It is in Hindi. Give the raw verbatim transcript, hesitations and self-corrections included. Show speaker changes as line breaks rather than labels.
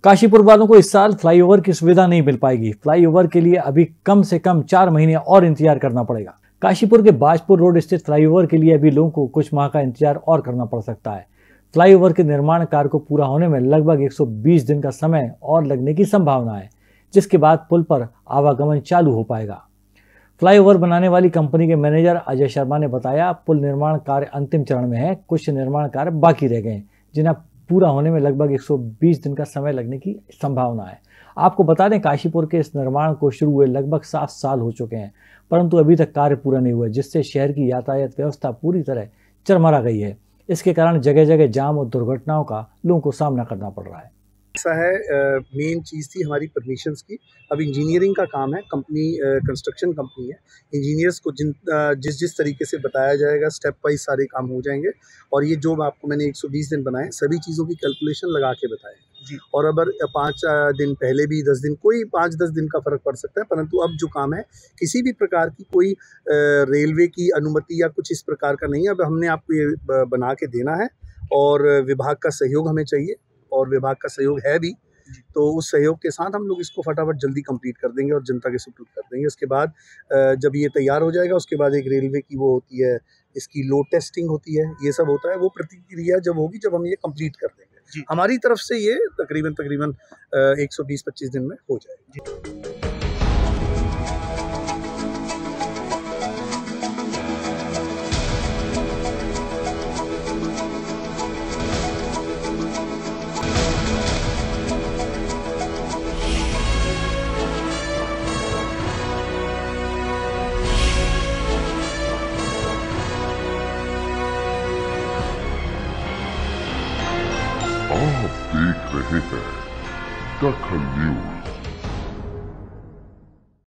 काशीपुर वालों को इस साल फ्लाईओवर की सुविधा नहीं मिल पाएगी। फ्लाईओवर के लिए अभी कम से कम चार महीने और इंतजार करना पड़ेगा। काशीपुर के बाजपुर रोड स्थित फ्लाईओवर के लिए अभी लोगों को कुछ माह का इंतजार और करना पड़ सकता है। फ्लाईओवर के निर्माण कार्य को पूरा होने में लगभग एक सौ बीस दिन का समय और लगने की संभावना है, जिसके बाद पुल पर आवागमन चालू हो पाएगा। फ्लाईओवर बनाने वाली कंपनी के मैनेजर अजय शर्मा ने बताया, पुल निर्माण कार्य अंतिम चरण में है। कुछ निर्माण कार्य बाकी रह गए जिन्हें पूरा होने में लगभग एक सौ बीस दिन का समय लगने की संभावना है। आपको बता दें, काशीपुर के इस निर्माण को शुरू हुए लगभग सात साल हो चुके हैं, परंतु अभी तक कार्य पूरा नहीं हुआ, जिससे शहर की यातायात व्यवस्था पूरी तरह चरमरा गई है। इसके कारण जगह जगह जाम और दुर्घटनाओं का लोगों को सामना करना पड़ रहा है।
ऐसा है, मेन चीज़ थी हमारी परमिशंस की। अब इंजीनियरिंग का काम है, कंपनी कंस्ट्रक्शन कंपनी है। इंजीनियर्स को जिन जिस जिस तरीके से बताया जाएगा स्टेप वाइज सारे काम हो जाएंगे। और ये जो आपको मैंने एक सौ बीस दिन बनाए, सभी चीज़ों की कैलकुलेशन लगा के बताए जी। और अगर पाँच दिन पहले भी दस दिन कोई पाँच दस दिन का फ़र्क पड़ सकता है, परंतु अब जो काम है किसी भी प्रकार की कोई रेलवे की अनुमति या कुछ इस प्रकार का नहीं है। अब हमने आपको ये बना के देना है और विभाग का सहयोग हमें चाहिए और विभाग का सहयोग है भी, तो उस सहयोग के साथ हम लोग इसको फटाफट जल्दी कंप्लीट कर देंगे और जनता के सुपुर्द कर देंगे। उसके बाद जब ये तैयार हो जाएगा, उसके बाद एक रेलवे की वो होती है, इसकी लोड टेस्टिंग होती है, ये सब होता है। वो प्रतिक्रिया जब होगी, जब हम ये कंप्लीट कर देंगे, हमारी तरफ से ये तकरीबन तकरीबन एक सौ बीस पच्चीस दिन में हो जाएगी।
आप देख रहे हैं दखल न्यूज।